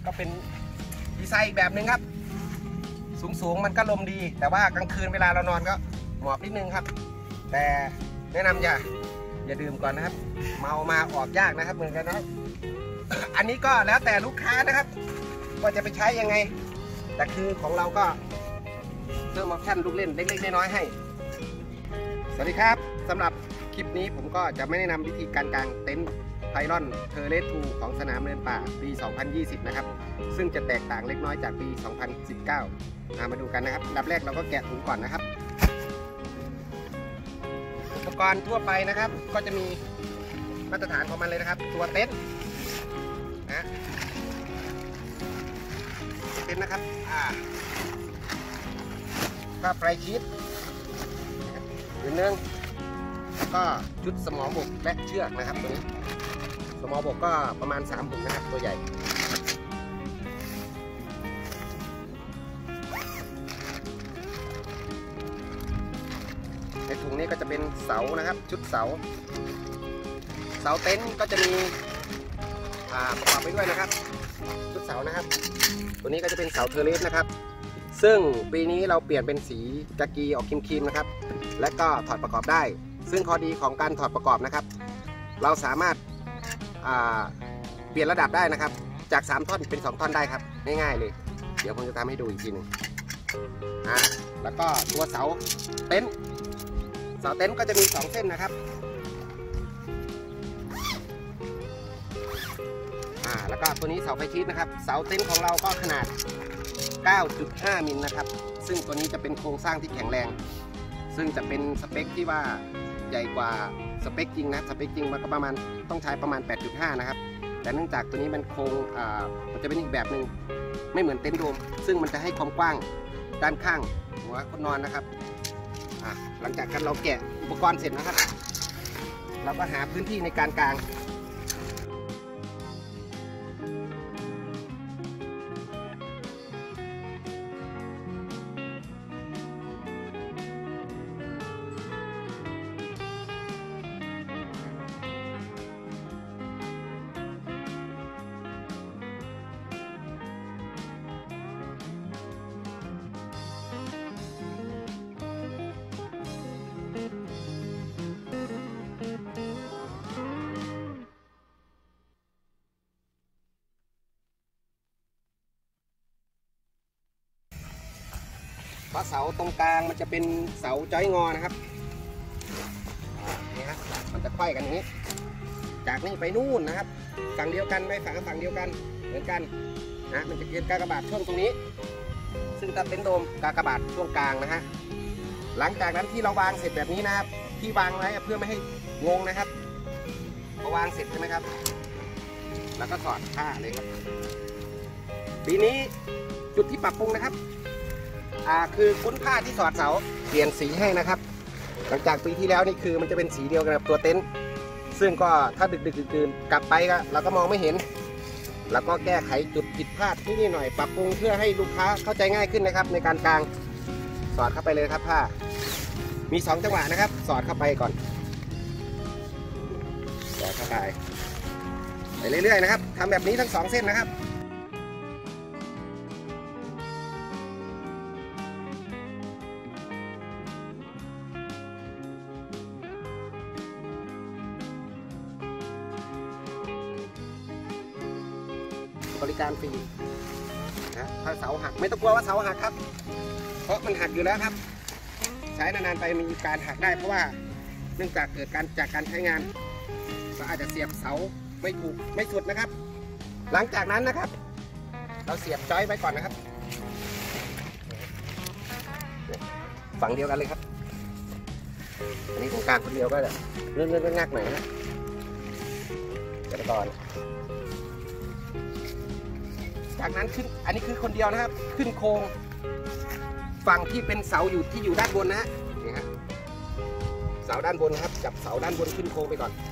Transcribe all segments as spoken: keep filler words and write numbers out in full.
ก็เป็นดีไซน์อีกแบบหนึ่งครับสูงสูงมันก็ลมดีแต่ว่ากลางคืนเวลาเรานอนก็หมอบนิดนึงครับแต่แนะนำอย่าอย่าดื่มก่อนนะครับเมามาออกยากนะครับเหมือนกันนะอันนี้ก็แล้วแต่ลูกค้านะครับว่าจะไปใช้ยังไงแต่คือของเราก็เพิ่มออปชั่นลูกเล่นเล็กๆน้อยๆให้สวัสดีครับสำหรับคลิปนี้ผมก็จะไม่แนะนำวิธีการกางเต็นท์ไพลอนเทอร์เรสทูของสนามเดินป่าปี สองพันยี่สิบ นะครับซึ่งจะแตกต่างเล็กน้อยจากปี สองพันสิบเก้า มาดูกันนะครับอันดับแรกเราก็แกะถุงก่อนนะครับอุปกรณ์ทั่วไปนะครับก็จะมีมาตรฐานของมันเลยนะครับตัวเต็นท์นะเต็นท์นะครับอ่าก็ไฟชีทหนึ่งนึงแล้วก็ชุดสมอบกและเชือกนะครับตัวนี้สมอบกก็ประมาณสามถุงนะครับตัวใหญ่ในถุงนี้ก็จะเป็นเสานะครับชุดเสาเสาเต็นท์ก็จะมีประกอบไปด้วยนะครับชุดเสานะครับตัวนี้ก็จะเป็นเสาเทอร์เรสนะครับซึ่งปีนี้เราเปลี่ยนเป็นสีกากีออกครีมๆนะครับและก็ถอดประกอบได้ซึ่งข้อดีของการถอดประกอบนะครับเราสามารถเปลี่ยนระดับได้นะครับจากสามท่อนเป็นสองท่อนได้ครับง่ายๆเลยเดี๋ยวผมจะทำให้ดูอีกทีหนึ่งอ่าแล้วก็ตัวเสาเต็นท์เสาเต็นท์ก็จะมีสองเส้นนะครับอ่าแล้วก็ตัวนี้เสาไฟชีทนะครับเสาเต็นท์ของเราก็ขนาด เก้าจุดห้า มิลนะครับซึ่งตัวนี้จะเป็นโครงสร้างที่แข็งแรงซึ่งจะเป็นสเปคที่ว่าใหญ่กว่าสเปคจริงนะสเปคจริงมันก็ประมาณต้องใช้ประมาณ แปดจุดห้า นะครับแต่เนื่องจากตัวนี้มันโครงอ่ามันจะเป็นอีกแบบหนึ่งไม่เหมือนเต็นท์โดมซึ่งมันจะให้ความกว้างด้านข้างหัวคนนอนนะครับอ่าหลังจากกันเราแกะอุปกรณ์เสร็จนะครับเราก็หาพื้นที่ในการกางเพราะเสาตรงกลางมันจะเป็นเสาจ้อยงอนะครับนี่ฮะมันจะไขว้กันอย่างนี้จากนี่ไปนู่นนะครับฝั่งเดียวกันไปฝั่งฝั่งเดียวกันเหมือนกันนะมันจะเกิดกากบาทช่วงตรงนี้ซึ่งถ้าเป็นโดมกากบาทช่วงกลางนะฮะหลังจากนั้นที่เราวางเสร็จแบบนี้นะครับที่วางไว้เพื่อไม่ให้งงนะครับพอวางเสร็จใช่ไหมครับแล้วก็สอดผ้าเลยครับปีนี้จุดที่ปรับปรุงนะครับอ่าคือคุ้นผ้าที่สอดเสาเปลี่ยนสีให้นะครับหลังจากปีที่แล้วนี่คือมันจะเป็นสีเดียวกันกับตัวเต็นท์ซึ่งก็ถ้าดึกดึกดื่นกลับไปก็เราก็มองไม่เห็นแล้วก็แก้ไขจุดผิดพลาดที่นี่หน่อยปรับปรุงเพื่อให้ลูกค้าเข้าใจง่ายขึ้นนะครับในการกางสอดเข้าไปเลยครับผ้ามีสองจังหวะนะครับสอดเข้าไปก่อนสอดเข้าไปไปเรื่อยๆนะครับทำแบบนี้ทั้งสองเส้นนะครับบริการฟรีนะถ้าเสาหักไม่ต้องกลัวว่าเสาหักครับเพราะมันหักอยู่แล้วครับใช้นานๆไปมีการหักได้เพราะว่าเนื่องจากเกิดการจากการใช้งานก็อาจจะเสียบเสาไม่ถูกไม่สุดนะครับหลังจากนั้นนะครับเราเสียบจอยไว้ก่อนนะครับฝั่งเดียวกันเลยครับอันนี้ของกลางคนเดียวก็จะเลื่อนๆงักหน่อยนะเดี๋ยวก่อนจากนั้นขึ้นอันนี้คือคนเดียวนะครับขึ้นโครงฝั่งที่เป็นเสาอยู่ที่อยู่ด้านบนนะฮะนี่ฮะเสาด้านบนนะครับจับเสาด้านบนขึ้นโครงไปก่อน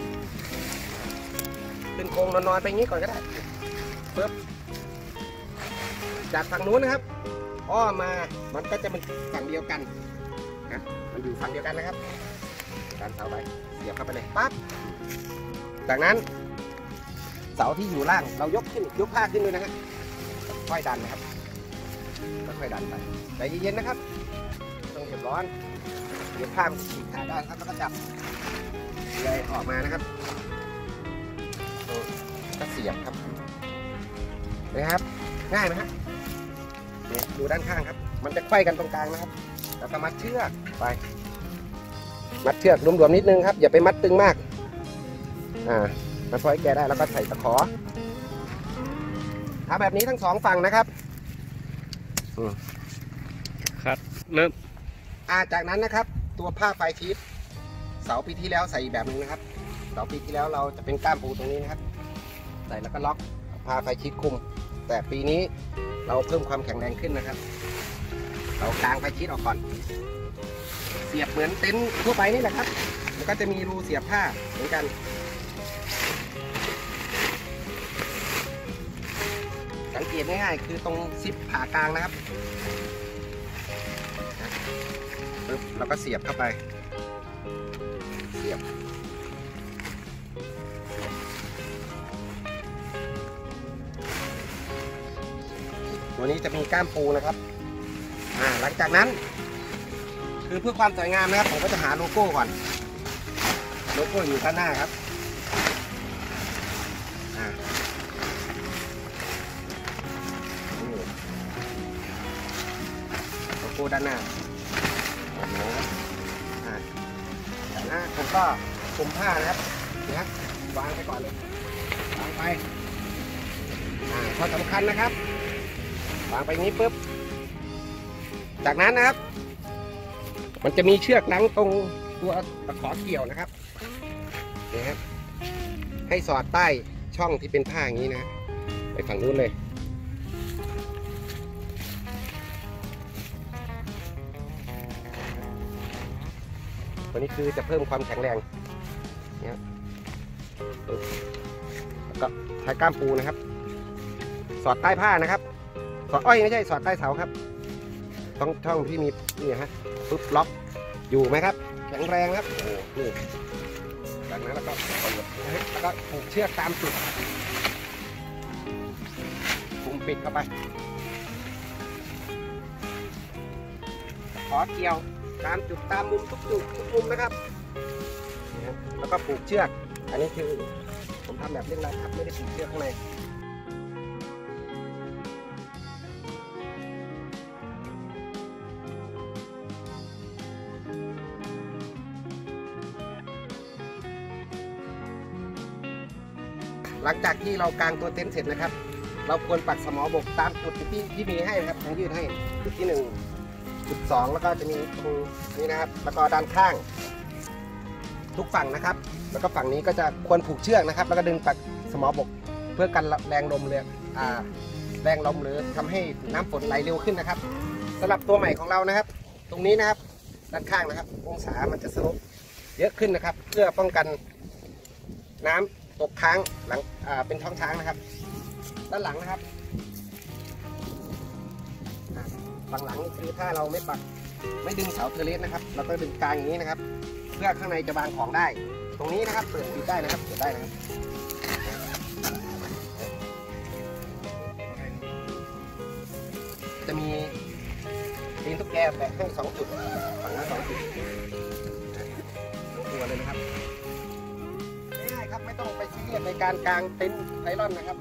ขึ้นโครงนอนๆไปงี้ก่อนก็ได้เพิ่มจากฝั่งนู้นนะครับอ้อมามันก็จะเป็นฝั่งเดียวกันนะมันอยู่ฝั่งเดียวกันนะครับการเสาไปเสียบเข้าไปเลยปั๊บจากนั้นเสาที่อยู่ล่างเรายกขึ้นยกผ้าขึ้นด้วยนะฮะค่อยดันนะครับค่อยดันไปใจเย็นๆนะครับต้องเรียบร้อนเดี๋ยวผ้ามันฉีกขาดได้ครับแล้วก็จับเลยออกมานะครับก็เสียบครับนะครับง่ายไหมครับเนี่ยดูด้านข้างครับมันจะไขว้กันตรงกลางนะครับแล้วก็มัดเชือกไปมัดเชือกรวมๆนิดนึงครับอย่าไปมัดตึงมากอ่ามันพอให้แกได้แล้วก็ใส่ตะขอทำแบบนี้ทั้งสองฝั่งนะครับครับเริ่มอ่าจากนั้นนะครับตัวผ้าไฟชีทเสาปีที่แล้วใส่แบบนึงนะครับเสาปีที่แล้วเราจะเป็นก้ามปูตรงนี้นะครับใส่แล้วก็ล็อกผ้าไฟชีทคุมแต่ปีนี้เราเพิ่มความแข็งแรงขึ้นนะครับเรากางไฟชีทออกก่อนเสียบเหมือนเต็นท์ทั่วไปนี่แหละครับแล้วก็จะมีรูเสียบผ้าเหมือนกันสังเกตง่ายๆคือตรงซิปผ่ากลางนะครับปึ๊บเราก็เสียบเข้าไปเสียบตัวนี้จะมีก้ามปูนะครับอ่าหลังจากนั้นคือเพื่อความสวยงามนะครับผมก็จะหาโลโก้ก่อนโลโก้อยู่ด้านหน้าครับอ่าโลโก้ด้านหน้าอ่าด้านหน้าผมก็คลุมผ้านะครับนะฮะวางไปก่อนเลยวางไปอ่าข้อสำคัญนะครับวางไปนี้ปุ๊บจากนั้นนะครับมันจะมีเชือกลังตรงตัวตะขอเกี่ยวนะครับนี่ครับให้สอดใต้ช่องที่เป็นผ้าอย่างนี้นะไปฝั่งนู้นเลยตัวนี้คือจะเพิ่มความแข็งแรงเนี่ยแล้วก็ใช้ก้ามปูนะครับสอดใต้ผ้านะครับสอดอ้อยไม่ใช่สอดใต้เสาครับช่องช่องที่มีนี่ฮะปุ๊บล็อกอยู่ไหมครับแข็งแรงครับโอ้นี่จากนั้นแล้วก็แล้วก็ผูกเชือกตามจุดคุมปิดเข้าไปขอเกี่ยวตามจุดตามมุมทุกจุดทุกมุมนะครับแล้วก็ผูกเชือกอันนี้คือผมทำแบบเร่งรัดครับไม่ได้ผูกเชือกข้างในหลังจากที่เรากางตัวเต็นท์เสร็จนะครับเราควรปักสมอบกตามจุดที่ที่มีให้นะครับทางยืดให้จุดที่หนึ่งจุดสองแล้วก็จะมีตรงนี้นะครับแล้วก็ด้านข้างทุกฝั่งนะครับแล้วก็ฝั่งนี้ก็จะควรผูกเชือกนะครับแล้วก็ดึงปักสมอบกเพื่อกันแรงลมเลยอ่าแรงลมหรือทำให้น้ำฝนไหลเร็วขึ้นนะครับสำหรับตัวใหม่ของเรานะครับตรงนี้นะครับด้านข้างนะครับองศามันจะสลบเยอะขึ้นนะครับเพื่อป้องกันน้ำตกค้างหลังอ่าเป็นท้องช้างนะครับด้านหลังนะครับฝั่งหลังนี่คือถ้าเราไม่ปักไม่ดึงเสาเทเลสนะครับเราก็ดึงกลางอย่างนี้นะครับเพื่อข้างในจะวางของได้ตรงนี้นะครับเปิดปิดได้นะครับเปิดได้นะครับจะมีตีนตุ๊กแกแปะให้สองจุดฝั่งละสองจุดตัวเลยนะครับง่ายครับไม่ต้องไปซีเรียสในการกางเต็นท์ไนลอนนะครับ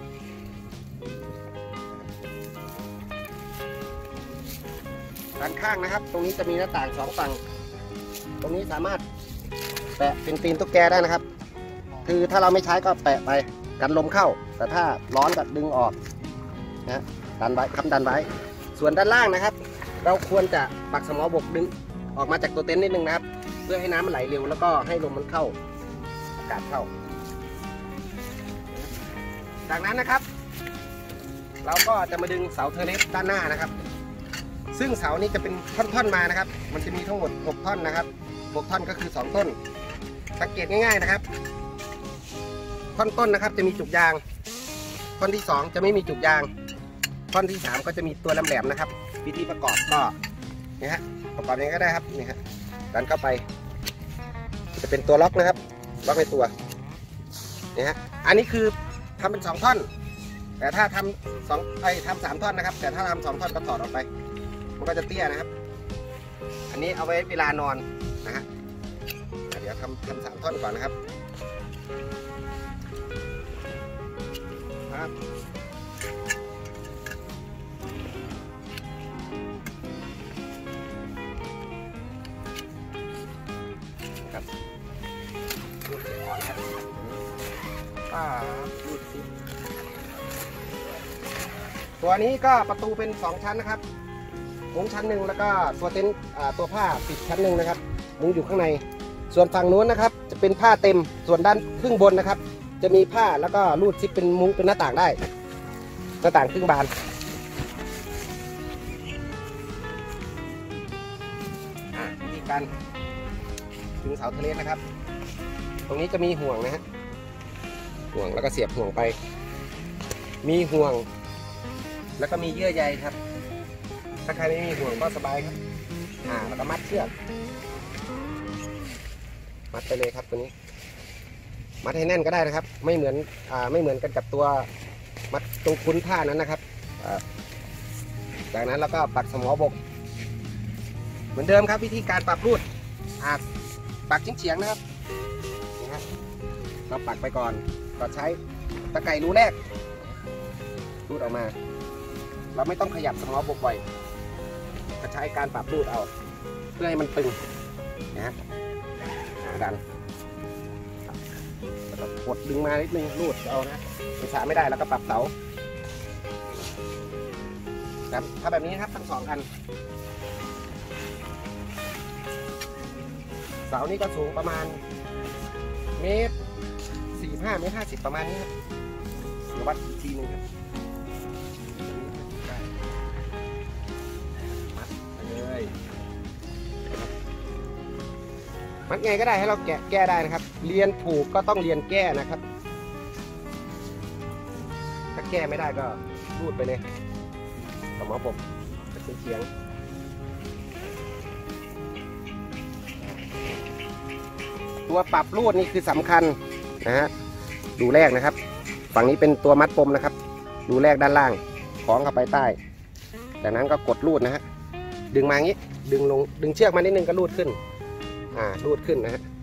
ด้านข้างนะครับตรงนี้จะมีหน้าต่างสองฝั่งตรงนี้สามารถแปะเป็นตีนตุ๊กแกได้นะครับคือถ้าเราไม่ใช้ก็แปะไปกันลมเข้าแต่ถ้าร้อนก็ดึงออกนะดันไว้ค้ำดันไว้ส่วนด้านล่างนะครับเราควรจะปักสมอบกดึงออกมาจากตัวเต็นท์นิดนึงนะครับเพื่อให้น้ำมันไหลเร็วแล้วก็ให้ลมมันเข้าอากาศเข้าจากนั้นนะครับเราก็จะมาดึงเสาเทเลสด้านหน้านะครับซึ่งเสานี้จะเป็นท่อนๆมานะครับมันจะมีทั้งหมดหกท่อนนะครับหกท่อนก็คือสองต้นสังเกตง่ายๆนะครับท่อนต้นนะครับจะมีจุกยางท่อนที่สองจะไม่มีจุกยางท่อนที่สามก็จะมีตัวแหลมๆนะครับวิธีประกอบก็นี่ฮะประกอบยังไงก็ได้ครับนี่ฮะดันเข้าไปจะเป็นตัวล็อกนะครับล็อกในตัวนี่ฮะอันนี้คือทำเป็นสองท่อนแต่ถ้าทำสองไอ้ทำสามท่อนนะครับแต่ถ้าทำสองท่อนก็ถอดออกไปมันก็จะเตี้ยนะครับอันนี้เอาไว้เวลานอนนะฮะเดี๋ยวทำทำสามท่อนก่อนนะครับครับครับรูดเสียอ่อนครับป้ารูดสิตัวนี้ก็ประตูเป็นสองชั้นนะครับมุ้งชั้นหนึ่งแล้วก็ตัวเต็นท์ตัวผ้าปิดชั้นหนึ่งนะครับมุ้งอยู่ข้างในส่วนฝั่งนู้นนะครับจะเป็นผ้าเต็มส่วนด้านครึ่งบนนะครับจะมีผ้าแล้วก็รูดซิปเป็นมุ้งเป็นหน้าต่างได้หน้าต่างครึ่งบานวิธีการดึงเสาทะเลนะครับตรงนี้จะมีห่วงนะฮะห่วงแล้วก็เสียบห่วงไปมีห่วงแล้วก็มีเยื่อใยครับถ้าใครไม่มีห่วงก็สบายครับอ่าแล้วก็มัดเชือกมัดไปเลยครับตัวนี้มัดให้แน่นก็ได้นะครับไม่เหมือนอ่าไม่เหมือนกันกับตัวมัดตรงคุ้นผ้านั้นนะครับจากนั้นเราก็ปักสมอบกเหมือนเดิมครับวิธีการปรับรูดอ่าปักเฉียงๆนะครับนี่ฮะเราปักไปก่อนก็ใช้ตะไคร่รูแรกรูดออกมาเราไม่ต้องขยับสมอบกบ่อยก็ใช้การปรับรูดเอาเพื่อให้มันตึงนะฮะดันแล้วก็กดดึงมานิดนึงรูดเอานะไม่ช้าไม่ได้แล้วก็ปรับเสาถ้าแบบนี้ครับทั้งสองอันเสานี่ก็สูงประมาณเมตรสี่ห้าเมตรห้าสิบประมาณนี้ครับเดี๋ยววัดอีกทีนึงครับมัดไงก็ได้ให้เราแกะแก้ได้นะครับเรียนผูกก็ต้องเรียนแก้นะครับถ้าแก้ไม่ได้ก็รูดไปเลยสมอผมจะเป็นเฉียงตัวปรับรูดนี่คือสำคัญนะฮะดูแรกนะครับฝั่งนี้เป็นตัวมัดปมนะครับดูแรกด้านล่างคล้องเข้าไปใต้จากนั้นก็กดรูดนะฮะดึงมาอย่างนี้ดึงลงดึงเชือกมานิดนึงก็รูดขึ้นอ่ารูดขึ้นนะฮะ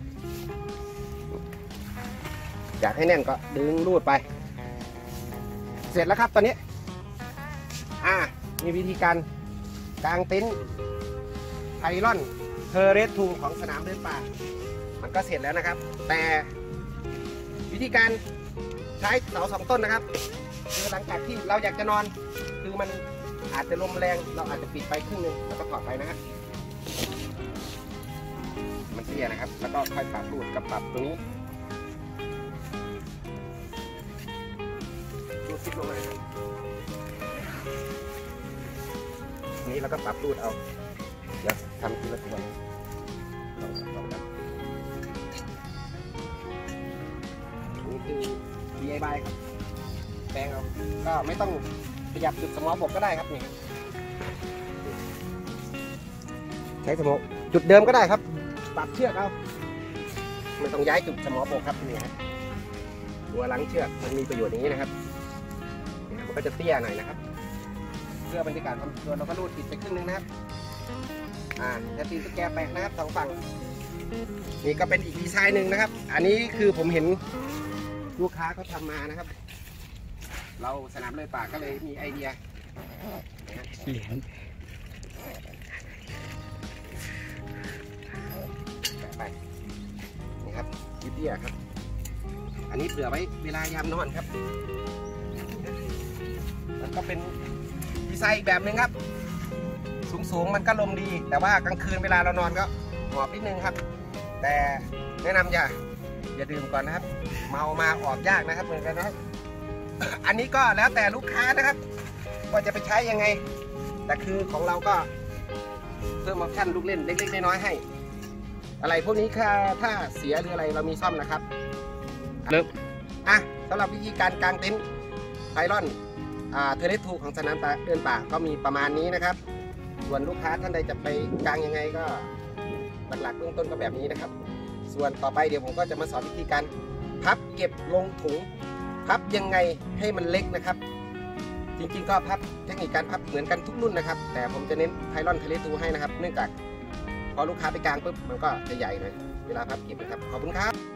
อยากให้แน่นก็ดึงรูดไปเสร็จแล้วครับตอนนี้อ่ามีวิธีการกางเต็นท์ไพลอนเทอร์เรสทูของสนามเดินป่ามันก็เสร็จแล้วนะครับแต่วิธีการใช้เสาสองต้นนะครับคือหลังจากที่เราอยากจะนอนคือมันอาจจะลมแรงเราอาจจะปิดไปครึ่งนึงแล้วก็ถอดไปนะฮะมันเตี้ยนะครับแล้วก็ค่อยปรับรูดกับปรับตรงนี้รูดซิปลงมานี้แล้วก็ปรับรูดเอาเดี๋ยวทำทีละตัวลองลองกันนี่คือ ดี ไอ วาย ครับแปลงเอาก็ไม่ต้องขยับจุดสมอบกก็ได้ครับนี่ใช้สมอจุดเดิมก็ได้ครับปรับเชือกเอาไม่ต้องย้ายจุดสมอบกครับนี่ฮะตัวหลังเชือกมันมีประโยชน์อย่างนี้นะครับมันก็จะเตี้ยหน่อยนะครับเพื่อบรรยากาศความตัวเราก็รูดติดไปครึ่งนึงนะครับอ่าจะตีนสแกร์แปะนะครับสองฝั่งนี่ก็เป็นอีกดีไซน์หนึ่งนะครับอันนี้คือผมเห็นลูกค้าเขาทำมานะครับเราสนามเลยป่าก็เลยมีไอเดียเหรียญแปะไปนี่ครับยิบเตี้ยครับอันนี้เผื่อไว้เวลายามนอนครับแล้วก็เป็นดีไซน์อีกแบบหนึ่งครับสูงๆมันก็ลมดีแต่ว่ากลางคืนเวลาเรานอนก็หอบนิดนึงครับแต่แนะนำอย่าอย่าดื่มก่อนนะครับเมามาออกยากนะครับเหมือนกันนะครับอันนี้ก็แล้วแต่ลูกค้านะครับว่าจะไปใช้ยังไงแต่คือของเราก็เพิ่มออปชั่นลูกเล่นเล็กๆน้อยๆให้อะไรพวกนี้ค่ะถ้าเสียหรืออะไรเรามีซ่อมนะครับเริ่มอ่ะสำหรับวิธีการกางเต็นท์ไพลอนอ่าเทเลทูของสนามเดินป่าก็มีประมาณนี้นะครับส่วนลูกค้าท่านใดจะไปกางยังไงก็หลักๆเบื้องต้นก็แบบนี้นะครับส่วนต่อไปเดี๋ยวผมก็จะมาสอนวิธีการพับเก็บลงถุงไพพับยังไงให้มันเล็กนะครับจริงๆก็พับเทคนิคการพับเหมือนกันทุกรุ่นนะครับแต่ผมจะเน้นไพลอนทะเลทูให้นะครับเนื่องจากพอลูกค้าไปกลางปุ๊บมันก็จะใหญ่หน่อยเวลาพับเก็บนะครับขอบคุณครับ